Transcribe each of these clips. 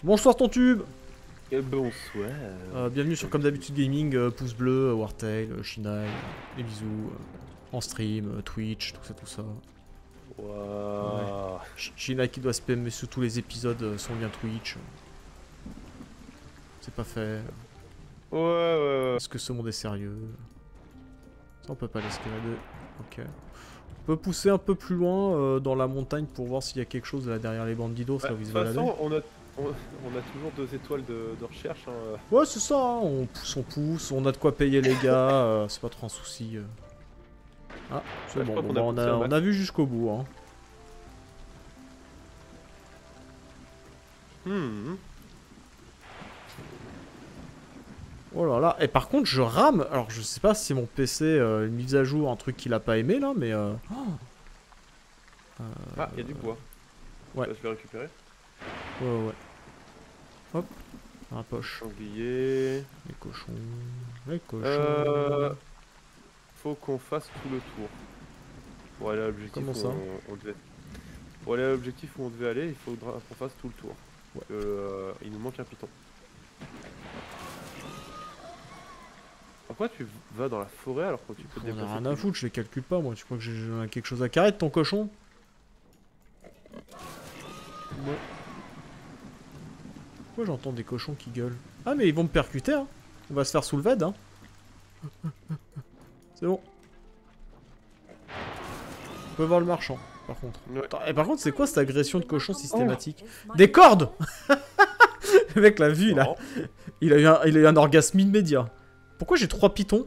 Bonsoir ton tube. Et bonsoir. Bienvenue sur Comme d'habitude Gaming, pouce bleu, Wartail, Shinai, les bisous, en stream, Twitch, tout ça. Waouh. Ouais. Shinai qui doit spammer sous tous les épisodes son lien Twitch. C'est pas fait. Ouais. Est-ce que ce monde est sérieux? Ça on peut pas l'escalader. Ok. On peut pousser un peu plus loin dans la montagne pour voir s'il y a quelque chose là derrière les bandidos là où ils se baladent. De toute façon, on a toujours 2 étoiles de recherche. Hein. Ouais, c'est ça, hein. On pousse, on a de quoi payer les gars, c'est pas trop un souci. Ah, c'est bon, on a vu jusqu'au bout. Hein. Oh là là, et par contre je rame, alors je sais pas si c'est mon PC, une mise à jour, un truc qu'il a pas aimé là, mais Ah, il y a du bois. Ouais. Je vais récupérer. Ouais. Hop, dans la poche. Sanglier. Les cochons. Faut qu'on fasse tout le tour. Pour aller à l'objectif. Comment ça Pour aller à l'objectif où on devait aller, il faudra qu'on fasse tout le tour. Ouais. Il nous manque un python. Pourquoi tu vas dans la forêt alors que tu peux te déplacer? On a rien à foutre, je les calcule pas moi, tu crois que j'ai quelque chose à carrer de ton cochon? Ouais. Pourquoi j'entends des cochons qui gueulent? Ah mais ils vont me percuter hein. On va se faire soulever hein. C'est bon. On peut voir le marchand par contre. Ouais. Attends, et par contre c'est quoi cette agression de cochon systématique? Des cordes. Le mec l'a vu là. Il a eu un orgasme immédiat. Pourquoi j'ai 3 pitons?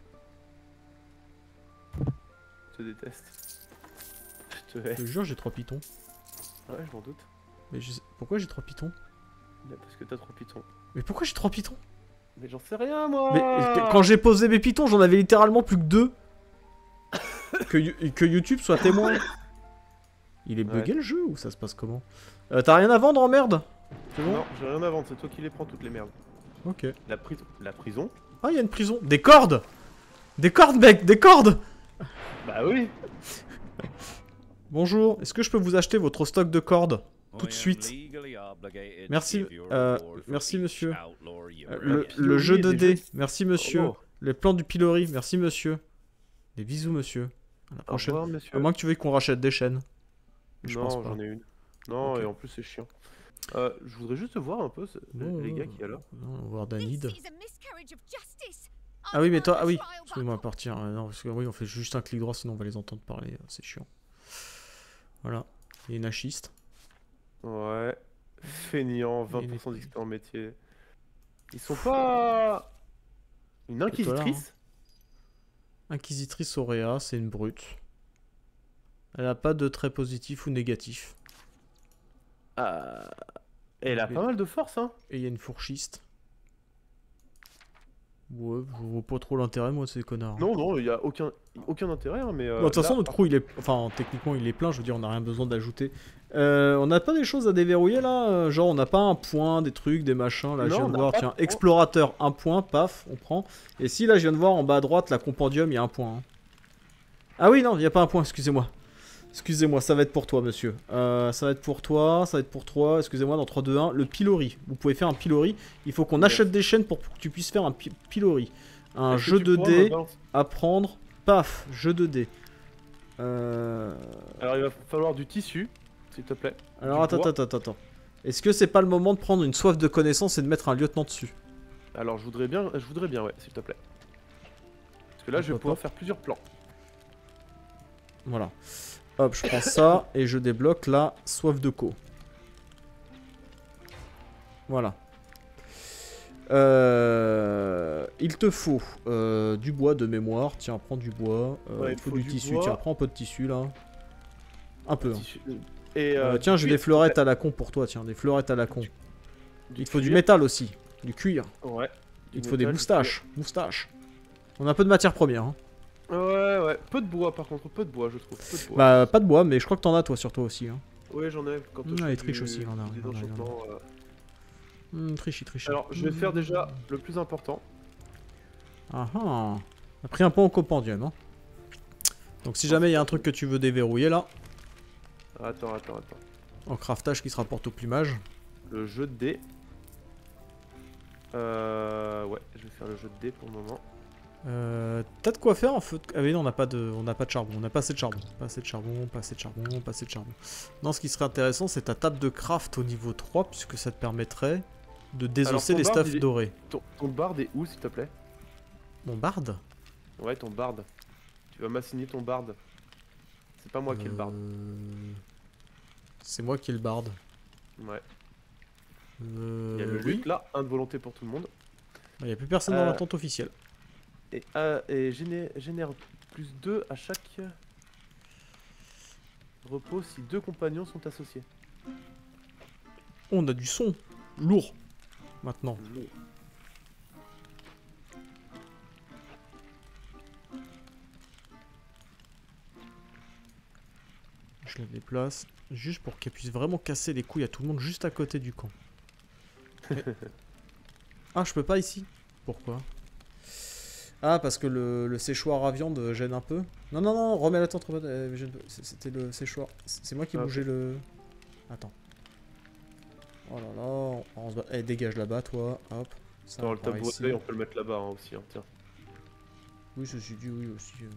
Je te déteste. Je te Je hais. te jure j'ai 3 pitons. Ouais, je m'en doute. Mais pourquoi j'ai 3 pitons? Parce que t'as 3 pitons. Mais pourquoi j'ai 3 pitons? Mais j'en sais rien moi. Mais quand j'ai posé mes pitons, j'en avais littéralement plus que 2. que YouTube soit témoin. Il est bugué le jeu ou ça se passe comment? T'as rien à vendre en merde? C'est bon? Non, j'ai rien à vendre, c'est toi qui les prends toutes les merdes. Ok. La prison? Ah, il y a une prison. Des cordes! Des cordes, mec! Des cordes! Bah oui. Bonjour, est-ce que je peux vous acheter votre stock de cordes? Tout de suite. Merci, merci monsieur. Le jeu de dés, merci monsieur. Oh. Les plans du pilori, merci monsieur. Des bisous monsieur. À la prochaine. Au revoir, monsieur. À moins que tu veuilles qu'on rachète des chaînes. Je pense Non, pas. j'en ai une. Non, Ok. et en plus c'est chiant. Je voudrais juste voir un peu les gars qui y a là. On va voir Danid. Ah oui, mais toi, ah oui. Excuse-moi, partir. Non, parce que oui, on fait juste un clic droit, sinon on va les entendre parler. C'est chiant. Voilà. Il y a une hachiste. Ouais. Feignant, 20% d'XP en métier. Ils sont pas... Une inquisitrice? Inquisitrice Auréa, c'est une brute. Elle a pas de trait positif ou négatif. Elle a pas mal de force, hein. Et il y a une fourchiste. Ouais, je vois pas trop l'intérêt, moi, de ces connards. Non, il y a aucun intérêt, hein, mais... De toute façon, notre crew, il est... Enfin, techniquement, il est plein, je veux dire, on n'a rien besoin d'ajouter. On n'a pas des choses à déverrouiller, là? Genre, on n'a pas un point, des trucs, des machins, là, je viens de voir, tiens, explorateur, un point, paf, on prend. Et si, là, je viens de voir, en bas à droite, la compendium, il y a un point. Hein. Ah oui, non, il n'y a pas un point, excusez-moi. Excusez-moi, ça va être pour toi, monsieur. Ça va être pour toi, excusez-moi, dans 3, 2, 1, le pilori. Vous pouvez faire un pilori. Il faut qu'on achète des chaînes pour que tu puisses faire un pilori. Un jeu de dés, apprendre, paf, jeu de dés. Alors il va falloir du tissu, s'il te plaît. Alors attends. Est-ce que c'est pas le moment de prendre une soif de connaissance et de mettre un lieutenant dessus? Alors je voudrais bien, ouais, s'il te plaît. Parce que là, je vais pouvoir faire plusieurs plans. Voilà. Hop, je prends ça et je débloque la soif de co. Voilà. Il te faut du bois de mémoire. Tiens, prends du bois. Il faut du tissu. Tiens, prends un peu de tissu là. Un peu. Hein. Et tiens, j'ai des fleurettes à la con pour toi. Tiens, des fleurettes à la con. Il te faut du métal aussi. Du cuir. Ouais. Il te faut des moustaches. On a un peu de matière première. Hein. Ouais. Peu de bois par contre, peu de bois je trouve. Peu de bois. Bah, pas de bois, mais je crois que t'en as toi sur toi aussi. Hein. Ouais, j'en ai. Quand il triche aussi, il en a. Triche. Alors, je vais faire déjà le plus important. Ah ah. On a pris un point au compendium. Hein. Donc, si jamais il y a un truc que tu veux déverrouiller là. Attends. En craftage qui se rapporte au plumage. Le jeu de dés. Ouais, je vais faire le jeu de dés pour le moment. T'as de quoi faire en feu de... Ah oui non, on n'a pas de charbon, on n'a pas assez de charbon. Pas assez de charbon, pas assez de charbon, pas assez de charbon. Non, ce qui serait intéressant, c'est ta table de craft au niveau 3, puisque ça te permettrait de désosser les stuffs dorés. Ton barde est où, s'il te plaît? Mon barde? Ouais, ton barde. Tu vas m'assigner ton barde. C'est pas moi qui ai le barde. C'est moi qui ai le barde. Ouais. Il y a le lutte là, 1 de volonté pour tout le monde. Il n'y a plus personne dans la tente officielle. Et génère plus 2 à chaque repos si 2 compagnons sont associés. On a du son. Lourd. Maintenant. Lourd. Je la déplace. Juste pour qu'elle puisse vraiment casser les couilles à tout le monde juste à côté du camp. Ah, je peux pas ici? Pourquoi? Ah, parce que le séchoir à viande gêne un peu. Non, non, non, remets la tente. C'était le séchoir. C'est moi qui bougeais le... Attends. Oh là là, on se bat. Eh, dégage là-bas, toi. Hop. Ça, dans le tabouret, on peut le mettre là-bas hein, aussi. Hein, tiens. Oui, ceci dit, oui aussi. Mais...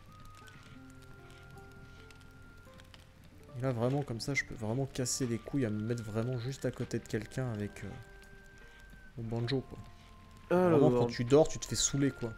Et là, vraiment, comme ça, je peux vraiment casser les couilles à me mettre vraiment juste à côté de quelqu'un avec mon banjo, quoi. Vraiment, quand tu dors, tu te fais saouler, quoi.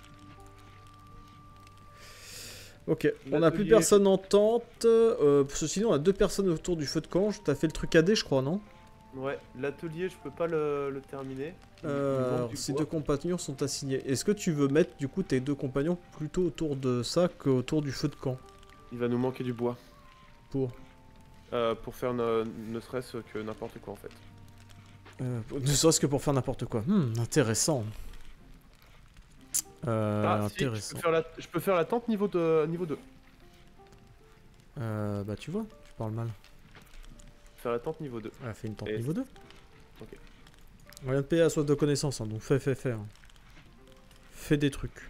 Ok, on n'a plus personne en tente. Sinon, on a 2 personnes autour du feu de camp. T'as fait le truc AD, je crois, non? Ouais, l'atelier, je peux pas le terminer. Ces 2 compagnons sont assignés. Est-ce que tu veux mettre, du coup, tes 2 compagnons plutôt autour de ça qu'autour du feu de camp? Il va nous manquer du bois. Pour faire ne serait-ce que n'importe quoi, en fait. Ne serait-ce que pour faire n'importe quoi. Intéressant. Intéressant. Si, je peux faire la tente niveau 2. Bah tu vois, tu parles mal. Faire la tente niveau 2. Ah, fais une tente niveau 2. Ok. On vient de payer la soif de connaissance, hein, donc fais. Hein. Fais des trucs.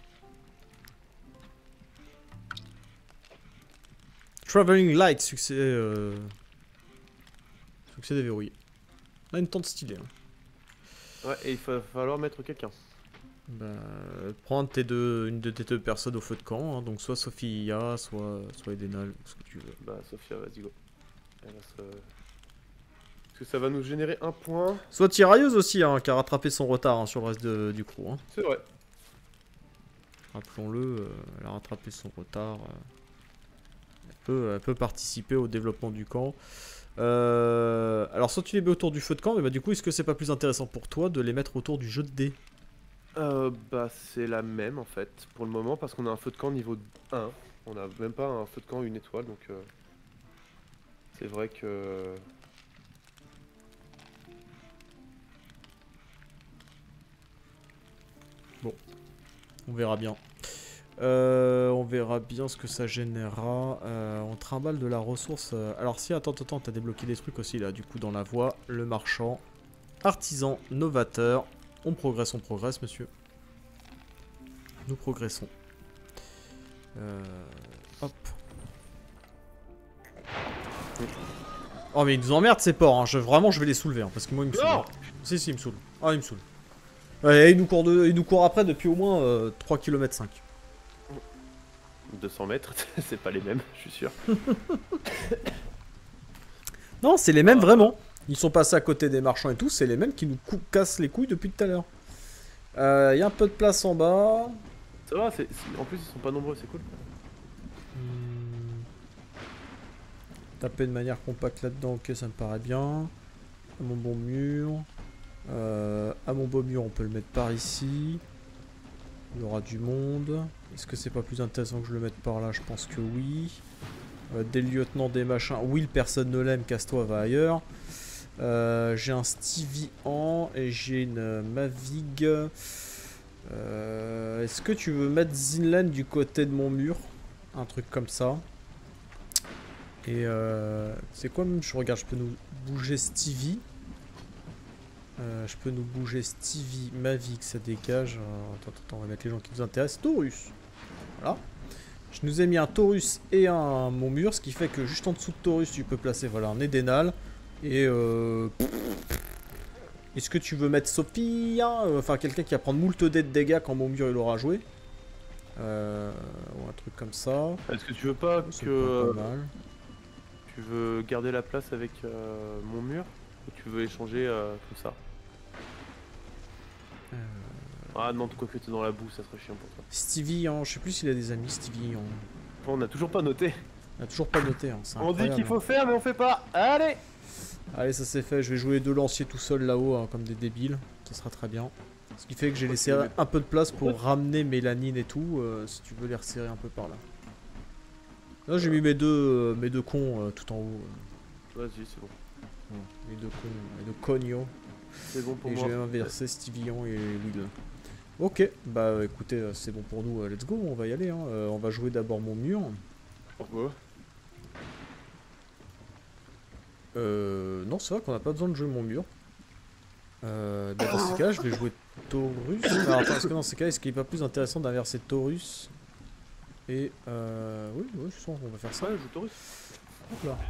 Traveling Light, succès... Succès déverrouillé. On a une tente stylée. Hein. Ouais, et il va falloir mettre quelqu'un. Bah, prends une de tes 2 personnes au feu de camp, hein, donc soit Sophia, soit Edenal, ce que tu veux. Bah Sophia, vas-y go. Elle va se... Parce que ça va nous générer 1 point. Soit tirailleuse aussi, hein, qui a rattrapé son retard hein, sur le reste du crew. Hein. C'est vrai. Rappelons-le, elle a rattrapé son retard. Elle peut participer au développement du camp. Alors soit tu les mets autour du feu de camp, mais bah du coup est-ce que c'est pas plus intéressant pour toi de les mettre autour du jeu de dés? Bah c'est la même en fait pour le moment parce qu'on a un feu de camp niveau 1. On a même pas un feu de camp 1 étoile donc c'est vrai que... Bon, on verra bien. On verra bien ce que ça générera. On trimballe de la ressource. Alors si, attends, t'as débloqué des trucs aussi là, du coup dans la voie. Le marchand, artisan, novateur. On progresse, monsieur. Nous progressons. Hop. Oh mais ils nous emmerdent ces porcs, hein. Vraiment je vais les soulever, hein, parce que moi ils me saoulent. Si, il me saoule. Ah, il me saoule. Ouais, il nous court après depuis au moins 3 km 5. 200 mètres, c'est pas les mêmes, je suis sûr. Non, c'est les mêmes vraiment. Ils sont passés à côté des marchands et tout, c'est les mêmes qui nous cassent les couilles depuis tout à l'heure. Y a un peu de place en bas. Ça va, en plus ils sont pas nombreux, c'est cool. Taper de manière compacte là-dedans, ok, ça me paraît bien. À mon bon mur. À mon beau mur, on peut le mettre par ici. Il y aura du monde. Est-ce que c'est pas plus intéressant que je le mette par là? Je pense que oui. Des lieutenants, des machins. Will, personne ne l'aime, casse-toi, va ailleurs. J'ai un Stevie en et j'ai une Mavig. Est-ce que tu veux mettre Zinland du côté de mon mur? Un truc comme ça. Et c'est quoi même? Je regarde, je peux nous bouger Stevie. Je peux nous bouger Stevie, Mavic, ça dégage. Attends, on va mettre les gens qui nous intéressent. Taurus. Voilà. Je nous ai mis un Taurus et un mon mur, ce qui fait que juste en dessous de Taurus, tu peux placer voilà, un Edenal. Et est-ce que tu veux mettre Sophia, enfin quelqu'un qui va prendre moult dés de dégâts quand mon mur il aura joué, ou un truc comme ça. Est-ce que tu veux pas C'est que... pas mal. Tu veux garder la place avec mon mur ou tu veux échanger comme ça? Ah non, quoi que t'es dans la boue, ça serait chiant pour toi. Stevie, hein, je sais plus s'il a des amis, Stevie. On n'a toujours pas noté. On a toujours pas noté, hein, c'est On dit qu'il faut faire mais on fait pas. Allez! Allez, ça c'est fait, je vais jouer 2 lanciers tout seul là-haut, hein, comme des débiles. Ça sera très bien. Ce qui fait que j'ai laissé un peu de place pour ramener Mélanine et tout, si tu veux les resserrer un peu par là. Là j'ai mis mes deux cons tout en haut. Vas-y, c'est bon. Les deux cons, les deux cognos. C'est bon pour moi. Et j'ai inversé Stevion et Will. Ok, bah écoutez, c'est bon pour nous, let's go, on va y aller. Hein. On va jouer d'abord mon mur. Pourquoi? Non, c'est vrai qu'on n'a pas besoin de jouer mon mur. Bah dans ces cas, je vais jouer Taurus. Alors attends, est-ce que dans ces cas, est-ce qu'il n'est pas plus intéressant d'inverser Taurus? Et oui, je sens qu'on va faire ça. Ouais, je joue Taurus. Hop là.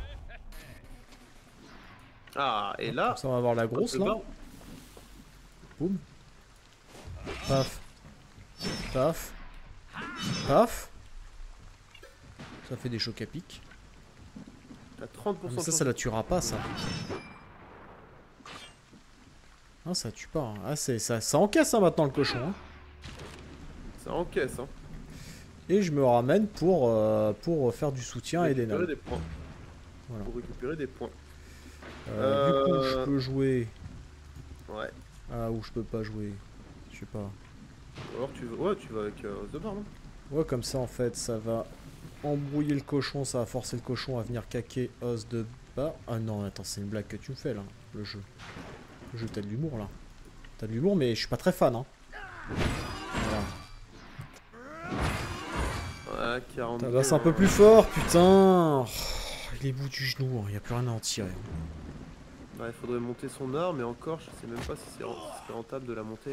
Ah, et là... Comme ça, on va avoir la grosse là. Boum. Paf. Paf. Paf. Ça fait des chocs à pic. T'as 30%. Ah, mais ça la tuera pas, ça. Ah, ça tue pas. Hein. Ah, ça encaisse hein, maintenant le cochon. Hein. Ça encaisse, hein. Et je me ramène pour faire du soutien à Edenal. Des points. Voilà. Pour récupérer des points. Du coup, je peux jouer. Ouais. Ah, ou je peux pas jouer. Je sais pas. Alors tu veux... Ouais, tu vas avec The Bar, non? Ouais, comme ça en fait, ça va embrouiller le cochon, ça va forcer le cochon à venir caquer os de bas. Ah non, attends, c'est une blague que tu me fais là, le jeu. Le jeu, t'as de l'humour là. T'as de l'humour, mais je suis pas très fan. Hein. Voilà. Ouais, 40. Là, c'est un peu plus fort, putain. Oh, il est bout du genou, il n'y a plus rien à en tirer. Ouais, il faudrait monter son arme, mais encore, je sais même pas si c'est rentable de la monter.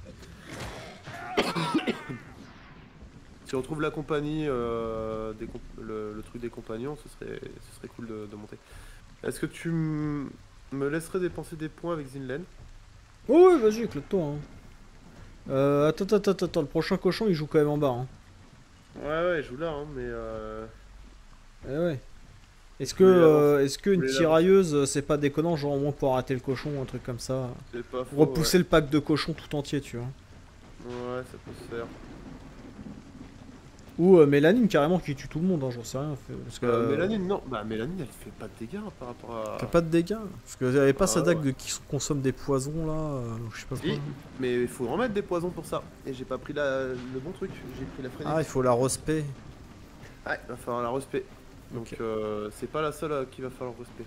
Si on trouve la compagnie, le truc des compagnons, ce serait cool de monter. Est-ce que tu me laisserais dépenser des points avec Zinlen? Oh oui, vas-y, éclate-toi. Hein. Attends, le prochain cochon, il joue quand même en bas. Hein. Ouais, il joue là, hein, mais Eh ouais. Est-ce que une tirailleuse, c'est pas déconnant, genre au moins pour arrêter le cochon ou un truc comme ça? C'est pas faux, repousser le pack de cochons tout entier, tu vois. Ouais, ça peut se faire. Ou Mélanine carrément qui tue tout le monde, hein, j'en sais rien. Parce que, Mélanine, non. Bah, Mélanine, elle fait pas de dégâts hein, par rapport à... Fait pas de dégâts. Parce qu'elle avait pas sa dague qui consomme des poisons là, je sais pas quoi. Mais il faut remettre des poisons pour ça. Et j'ai pas pris le bon truc, j'ai pris la frénésie. Ah, il faut la respect. Ouais, il va falloir la respect. Donc okay. C'est pas la seule qu'il va falloir respect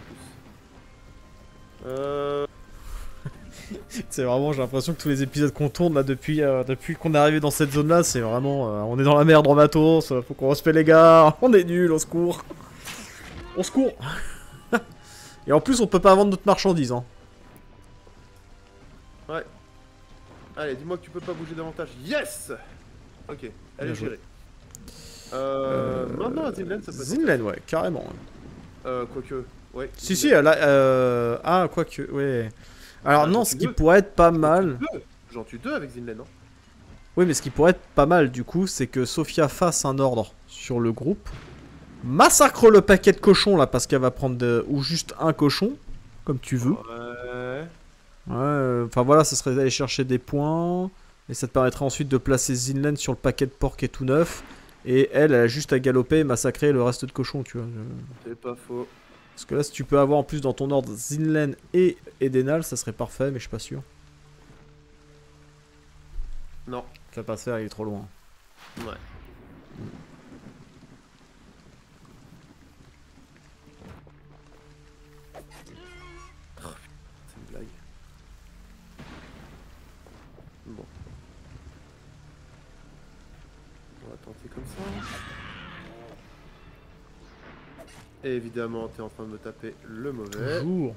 en plus. C'est vraiment, j'ai l'impression que tous les épisodes qu'on tourne là depuis qu'on est arrivé dans cette zone là, c'est vraiment on est dans la merde en matos, faut qu'on respecte les gars, on est nuls, au secours. Au secours. Et en plus on peut pas vendre notre marchandise hein. Ouais. Allez, dis-moi que tu peux pas bouger davantage. Yes. Ok, allez gérer. Maintenant Zinlen ça peut être... Zinlen ouais, carrément. Quoique, ouais. Si, elle a... Ah, quoique, ouais. Alors non, ce qui pourrait être pas mal... J'en tue 2 avec Zinlen, hein. Oui, mais ce qui pourrait être pas mal, du coup, c'est que Sophia fasse un ordre sur le groupe, massacre le paquet de cochons, là, parce qu'elle va prendre... Ou juste un cochon, comme tu veux. Ouais. Ouais, enfin voilà, ça serait d'aller chercher des points, et ça te permettrait ensuite de placer Zinlen sur le paquet de porc qui est tout neuf, et elle a juste à galoper et massacrer le reste de cochons, tu vois. C'est pas faux. Parce que là, si tu peux avoir en plus dans ton ordre Zinlen et Edenal, ça serait parfait, mais je suis pas sûr. Non. Ça va pas se faire, il est trop loin. Ouais. C'est une blague. Bon. On va tenter comme ça. Et évidemment, t'es en train de me taper le mauvais. Toujours.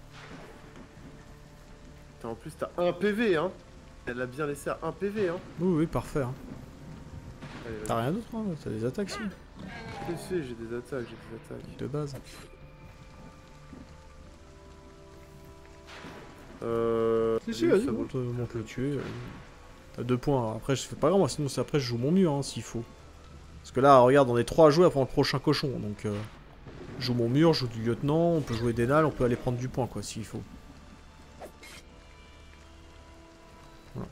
En plus, t'as 1 PV, hein. Elle a bien laissé à 1 PV, hein. Oui, parfait. Hein. T'as rien d'autre, hein. T'as des attaques, si. Si, j'ai des attaques, De base. Si, vas-y, monte le tuer. T'as 2 points. Après, je fais pas grave, moi, sinon après je joue mon mur, hein, s'il faut. Parce que là, regarde, on est 3 à jouer avant le prochain cochon, donc... je joue mon mur, je joue du lieutenant, on peut jouer Dénal, on peut aller prendre du point, quoi, s'il faut. Voilà.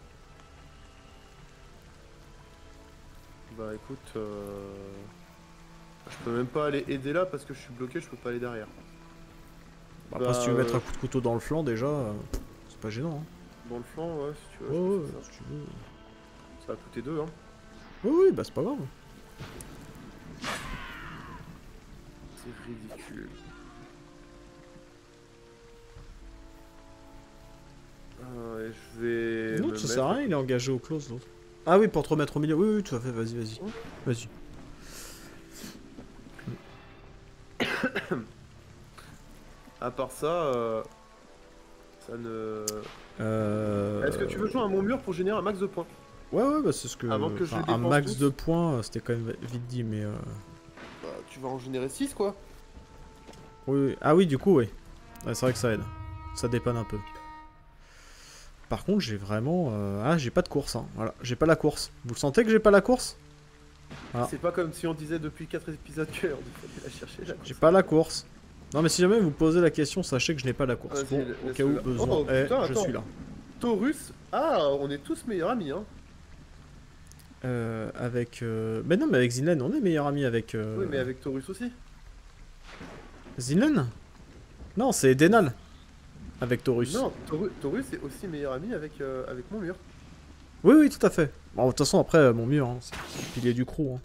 Bah écoute, je peux même pas aller aider là parce que je suis bloqué, je peux pas aller derrière. Bah, après, si tu veux mettre un coup de couteau dans le flanc, déjà, c'est pas gênant. Hein. Dans le flanc, ouais, si tu veux. Ouais, si tu veux. Ça va coûter 2, hein. Oui, bah c'est pas grave. C'est ridicule. Et je vais. Non, ça sert à rien, il est engagé au close l'autre. Ah oui, pour te remettre au milieu. Oui, tout à fait, vas-y, vas-y. Vas-y. À part ça, ça ne. Est-ce que tu veux jouer à mon mur pour générer un max de points? Ouais, bah c'est ce que. Avant que je un max de points, c'était quand même vite dit, mais. Bah, tu vas en générer 6 quoi. Oui, ah oui, du coup, oui. Ouais, c'est vrai que ça aide. Ça dépanne un peu. Par contre, j'ai vraiment... Ah, j'ai pas de course, hein. Voilà, j'ai pas la course. Vous le sentez que j'ai pas la course? Voilà. C'est pas comme si on disait depuis 4 épisodes qu'on fallait la chercher. J'ai pas la course. Non, mais si jamais vous posez la question, sachez que je n'ai pas la course. Bon, au cas où besoin, oh, putain, je suis là. Taurus. Ah, on est tous meilleurs amis, hein. Avec... Mais non, mais avec Zinlen, on est meilleurs amis avec... Oui, mais avec Taurus aussi. Zinlen? Non, c'est Dénal. Avec Taurus. Non, Taurus est aussi meilleur ami avec, avec mon mur. Oui, tout à fait. Bon, de toute façon, après, mon mur, hein, c'est le pilier du crew. Hein.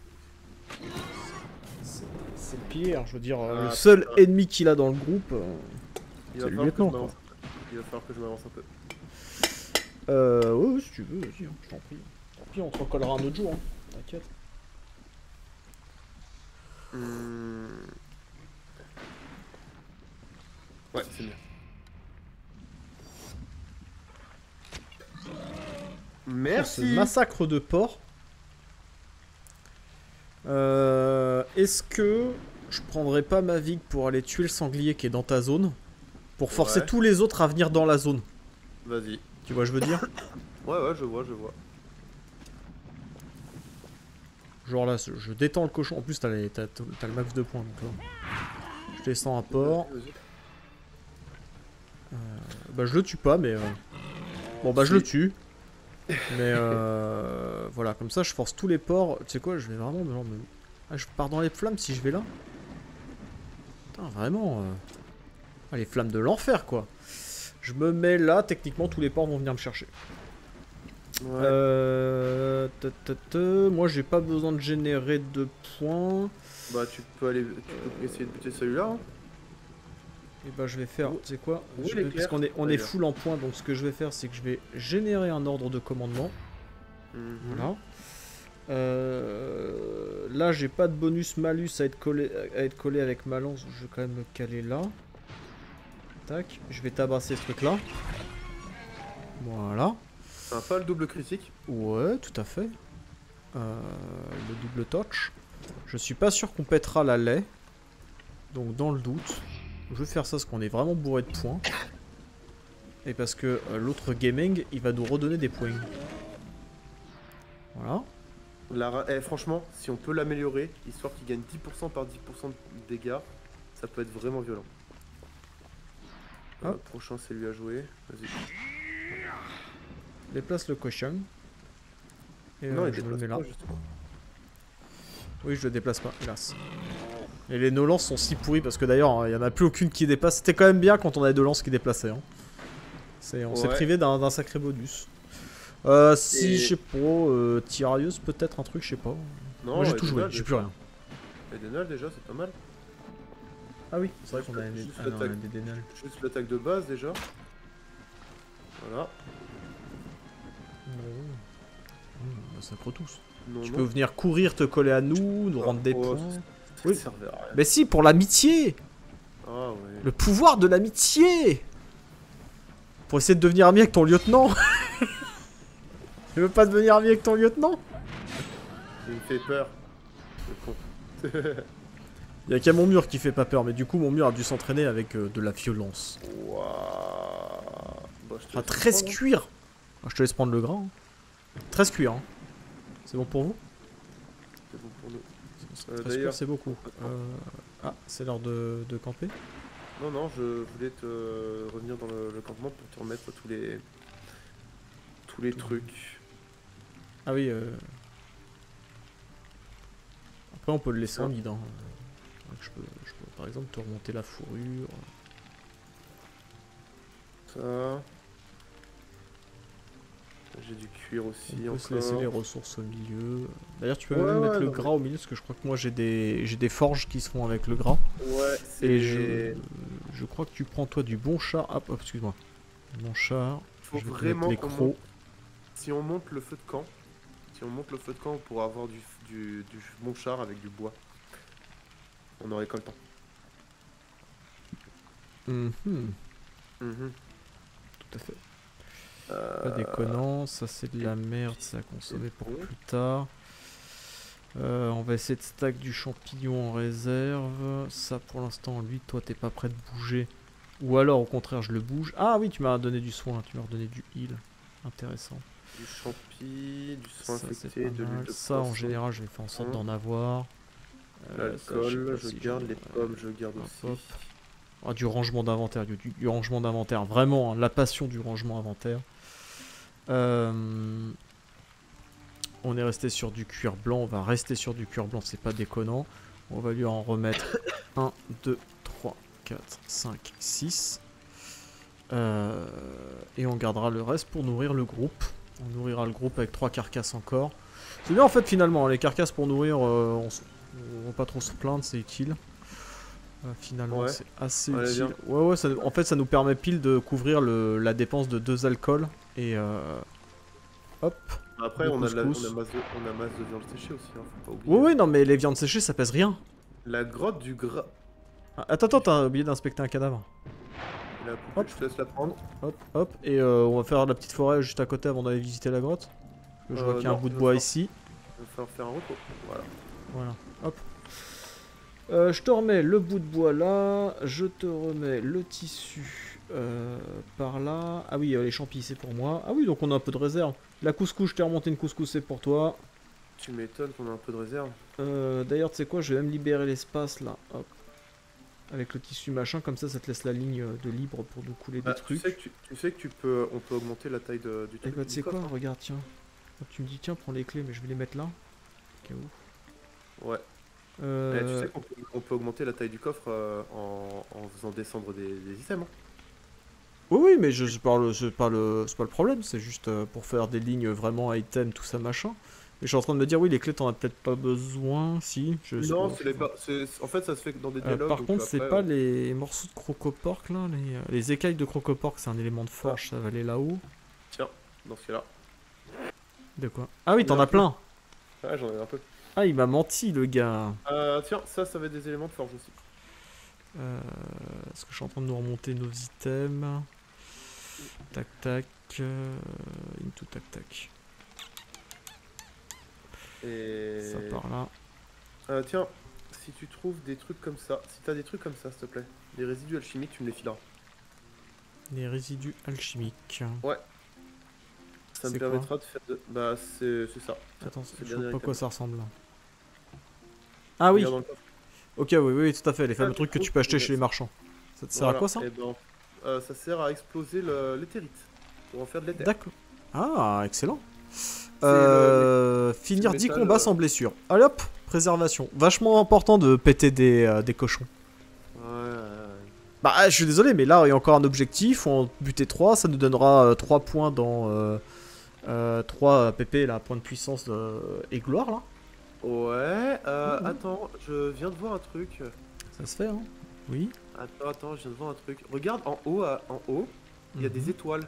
C'est le pilier, hein, je veux dire, le seul ennemi qu'il a dans le groupe, c'est le lieutenant. Il va falloir que je m'avance un peu. Ouais, si tu veux, vas-y, hein, je t'en prie. Tant pis, on te recollera un autre jour, hein. T'inquiète. Ouais, c'est bien. Merci. Ce massacre de porc. Est-ce que je prendrais pas ma vigue pour aller tuer le sanglier qui est dans ta zone? Pour forcer tous les autres à venir dans la zone. Vas-y. Tu vois, je veux dire? Ouais, je vois. Genre là, je détends le cochon. En plus, t'as le max de points. Donc là. Je descends un porc. Bah, je le tue pas, mais... Bon, bah, je le tue. Mais voilà, comme ça, je force tous les porcs. Tu sais quoi, je vais vraiment... Ah, je pars dans les flammes si je vais là. Putain, vraiment... Ah, les flammes de l'enfer, quoi. Je me mets là, techniquement, tous les porcs vont venir me chercher. Ouais. Moi, j'ai pas besoin de générer de points. Bah, tu peux essayer de buter celui-là. Hein. Et bah, je vais faire, tu sais quoi, parce qu'on est full en points, donc ce que je vais faire, c'est que je vais générer un ordre de commandement. Voilà. Là, j'ai pas de bonus malus à être collé avec ma lance, je vais quand même me caler là. Tac, je vais tabasser ce truc-là. Voilà. C'est un pas le double critique? Ouais, tout à fait. Le double touch. Je suis pas sûr qu'on pètera la lait. Donc dans le doute, je vais faire ça parce qu'on est vraiment bourré de points. Et parce que l'autre gaming, il va nous redonner des points. Voilà. Franchement, si on peut l'améliorer, histoire qu'il gagne 10% par 10% de dégâts, ça peut être vraiment violent. Prochain, c'est lui à jouer. Vas-y. Déplace le cochon. Et non, je me le mets là. Justement. Oui, je le déplace pas, hélas. Et les no lances sont si pourris parce que d'ailleurs, il n'y en a plus aucune qui déplace. C'était quand même bien quand on avait 2 lances qui déplaçaient. Hein. On s'est privé d'un sacré bonus. Si, je sais pas, tirailleuse peut-être un truc, je sais pas. Non, moi j'ai tout joué, j'ai plus rien. Et Dénal déjà, c'est pas mal. Ah oui, c'est vrai qu'on a des Dénal. Juste l'attaque de base déjà. Voilà. Ça croit tous. Tu peux venir courir, te coller à nous rendre des points. Oui. Mais si, pour l'amitié. Ah ouais. Le pouvoir de l'amitié. Pour essayer de devenir ami avec ton lieutenant. Tu veux pas devenir ami avec ton lieutenant? Il me fait peur. Le con. Il y a qu'à mon mur qui fait pas peur, mais du coup mon mur a dû s'entraîner avec de la violence. Waouh. Bah, je te Enfin, laisse 13 prendre, hein. cuir. Ah, je te laisse prendre le gras. Hein. 13 cuir. Hein. C'est bon pour vous? C'est bon pour nous. 13 cuir, D'ailleurs, c'est beaucoup. Ah, c'est l'heure de camper. non, non, je voulais te revenir dans le campement pour te remettre tous les trucs. Ah oui. Après, on peut le laisser en vide. Hein. Je peux, par exemple, te remonter la fourrure. Ça. J'ai du cuir aussi. On peut encore. se laisser les ressources au milieu. D'ailleurs, tu peux même mettre le gras au milieu, parce que je crois que moi j'ai des forges qui se font avec le gras. Ouais, et je crois que tu prends toi du bon char. Hop, excuse-moi. Bon char. Faut je vais vraiment mettre les crocs. Si on monte le feu de camp, on pourra avoir du bon char avec du bois. On en récolte un. Tout à fait. Pas déconnant, ça c'est de la merde, ça à consommer pour plus tard. On va essayer de stack du champignon en réserve. Ça pour l'instant, lui, toi t'es pas prêt de bouger. Ou alors au contraire, je le bouge. Ah oui, tu m'as donné du soin, tu m'as redonné du heal. Intéressant. Du champi, du soin Ça, infecté, de l'huile de ça en général, je vais faire en sorte d'en avoir. L'alcool, je garde les pommes, je garde aussi. Ah, du rangement d'inventaire, du rangement d'inventaire, vraiment, hein, la passion du rangement d'inventaire. On est resté sur du cuir blanc, on va rester sur du cuir blanc, c'est pas déconnant. On va lui en remettre 1, 2, 3, 4, 5, 6. Et on gardera le reste pour nourrir le groupe. On nourrira le groupe avec 3 carcasses encore. C'est bien en fait finalement, les carcasses pour nourrir, on va pas trop se plaindre, c'est utile. Finalement c'est assez utile. Ouais, en fait ça nous permet pile de couvrir la dépense de 2 alcools. Et hop. Après on a masse de viande séchée aussi, hein, faut pas oublier. Oui, non mais les viandes séchées ça pèse rien. La grotte du gras. Attends, t'as oublié d'inspecter un cadavre. Hop. Je te laisse la prendre. Hop, et on va faire la petite forêt juste à côté avant d'aller visiter la grotte. Je vois qu'il y a un bout de bois ici. Il va falloir faire un repos. Voilà, hop. Je te remets le bout de bois là, je te remets le tissu par là. Ah oui, les champis c'est pour moi. Ah oui, donc on a un peu de réserve. La couscous, je t'ai remonté une couscous, c'est pour toi. Tu m'étonnes qu'on a un peu de réserve. D'ailleurs, tu sais quoi, je vais même libérer l'espace là. Hop. Avec le tissu machin, comme ça te laisse la ligne de libre pour nous couler des trucs. Tu sais que on peut augmenter la taille du truc. Et bah tu sais quoi, regarde, tiens. Donc, tu me dis tiens, prends les clés, mais je vais les mettre là. Au cas où. Ouais. Tu sais qu'on peut augmenter la taille du coffre en faisant descendre des items. Hein. Oui, mais c'est pas le problème, c'est juste pour faire des lignes vraiment items, tout ça machin. Et je suis en train de me dire, oui, les clés, t'en as peut-être pas besoin, si. Non, en fait, ça se fait dans des dialogues. Par contre, c'est pas les morceaux de crocoporc là, les écailles de crocoporc, c'est un élément de forge, ça va aller là-haut. Tiens, dans ce cas-là. De quoi? Ah oui, t'en as plein. Ouais, j'en ai un peu. Ah, il m'a menti, le gars. Tiens, ça va être des éléments de forge aussi. Est-ce que je suis en train de nous remonter nos items? Tac, tac. Into tac, tac. Et... Ça part là. Tiens, si tu trouves des trucs comme ça, si t'as des trucs comme ça, s'il te plaît, des résidus alchimiques, tu me les fileras. Des résidus alchimiques. Ouais. Ça me permettra de faire de... Bah, c'est ça. Attends, je vois pas quoi ça ressemble là. Ah oui. Ok, oui, tout à fait. Les fameux trucs que tu peux acheter chez les marchands. Ça te sert à quoi ça? Ça sert à exploser l'éthérite. Pour en faire de l'éther. D'accord. Ah, excellent. Finir 10 combats sans blessure. Allez hop, préservation. Vachement important de péter des cochons. Ouais. Bah, je suis désolé, mais là, il y a encore un objectif. Faut en buter 3. Ça nous donnera 3 points dans 3 PP, là, points de puissance et gloire, là. Ouais, attends, je viens de voir un truc. Ça se fait, hein? Oui. Attends, je viens de voir un truc. Regarde en haut, il y a des étoiles.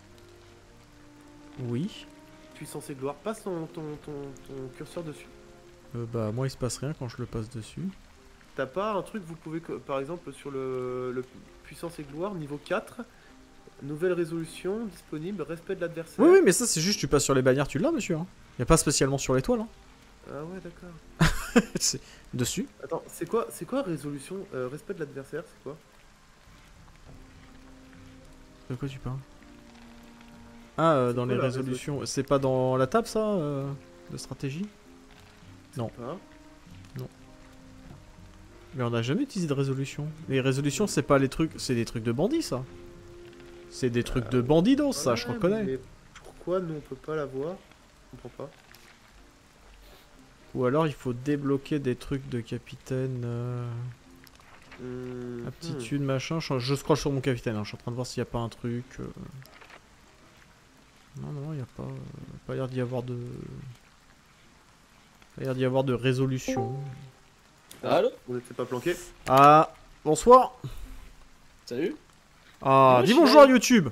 Oui. Puissance et gloire. Passe ton curseur dessus. Bah, moi, il se passe rien quand je le passe dessus. T'as pas un truc, vous pouvez, par exemple, sur le puissance et gloire, niveau 4, nouvelle résolution, disponible, respect de l'adversaire. Oui, mais ça, c'est juste, tu passes sur les bannières, tu l'as, monsieur. Hein. Y a pas spécialement sur l'étoile, hein. Ah ouais, d'accord. C'est dessus. Attends, c'est quoi résolution, respect de l'adversaire, c'est quoi? De quoi tu parles? Ah, dans quoi, les la résolutions. C'est pas dans la table, ça, de stratégie? Non. Ah. Mais on n'a jamais utilisé de résolution. Les résolutions, c'est pas les trucs... C'est des trucs de bandits, ça. C'est des trucs de bandidos, ça, je Ouais, reconnais. mais pourquoi nous on peut pas l'avoir? Je comprends pas. Ou alors, il faut débloquer des trucs de capitaine... Aptitude, machin. Je scroll sur mon capitaine, hein. Je suis en train de voir s'il n'y a pas un truc... Non, non, il n'y a pas... pas l'air d'y avoir de... Pas l'air d'y avoir de résolution. Allô? On n'était pas planqué. Ah, bonsoir. Salut. Ah, Bonjour, dis bonjour à YouTube.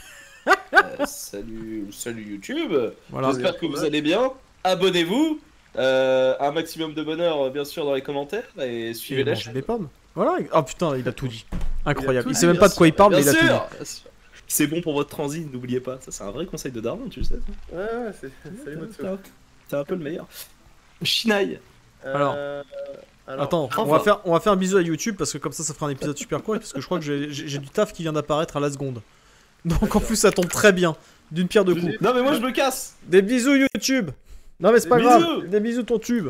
Salut YouTube. Voilà. J'espère que vous allez bien. Abonnez-vous. Un maximum de bonheur, bien sûr, dans les commentaires. Et suivez Il la mange chaîne. des pommes. Voilà. Oh putain, il a tout dit. Incroyable. tout Il dit, sait même Bien pas de quoi il sûr, parle, mais il bien a tout dit. sûr, bien sûr. C'est bon pour votre transit, n'oubliez pas. Ça, c'est un vrai conseil de Daron, tu le sais. Ouais, salut Matsu. T'es un peu le meilleur. Shinaï. Alors. Attends, enfin. on va faire un bisou à YouTube parce que comme ça fera un épisode super court parce que je crois que j'ai du taf qui vient d'apparaître à la seconde. Donc en plus ça tombe très bien. D'une pierre deux coups. Non, mais moi je me casse. Des bisous YouTube. Non mais c'est pas Des grave. bisous. Des bisous ton tube.